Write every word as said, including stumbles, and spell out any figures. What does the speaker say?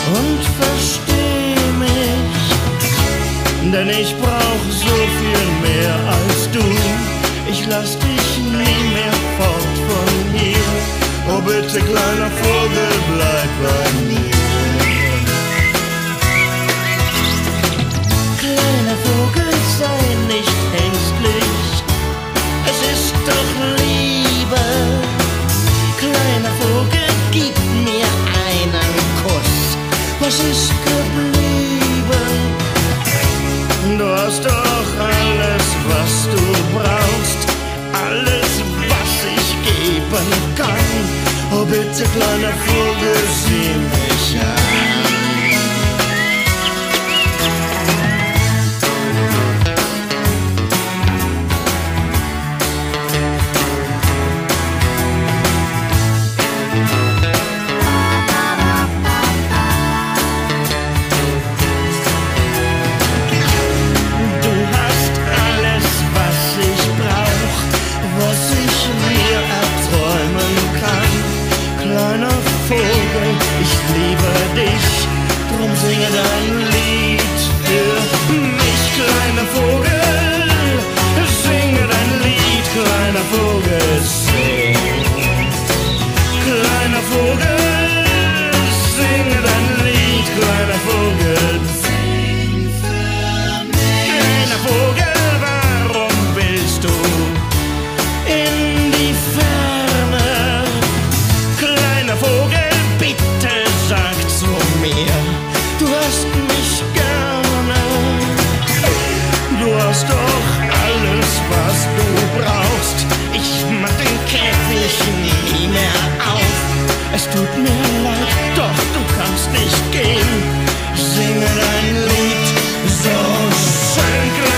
und versteh mich, denn ich brauch so viel mehr als du. Ich lass dich nie mehr fort von hier. Oh bitte, kleiner Vogel, bleib bei mir. Kleiner Vogel, sei nicht ängstlich, es ist doch Liebe. Kleiner Vogel, gib mir einen Kuss. Was ist geblieben? Du hast doch alles, was du brauchst, alles, was ich geben kann. Oh bitte, kleiner Vogel, sieh mich an. Vogel, ich liebe dich, drum singe dein Lied für mich. Kleiner Vogel, singe dein Lied, kleiner Vogel, sing. Kleiner Vogel, singe dein Lied, kleiner Vogel, sing für mich. Kleiner Vogel, warum willst du in die Ferne? Kleiner Vogel, du hast mich gerne, du hast doch alles, was du brauchst. Ich mach den Käfig nie mehr auf. Es tut mir leid, doch du kannst nicht gehen. Singe dein Lied so schön.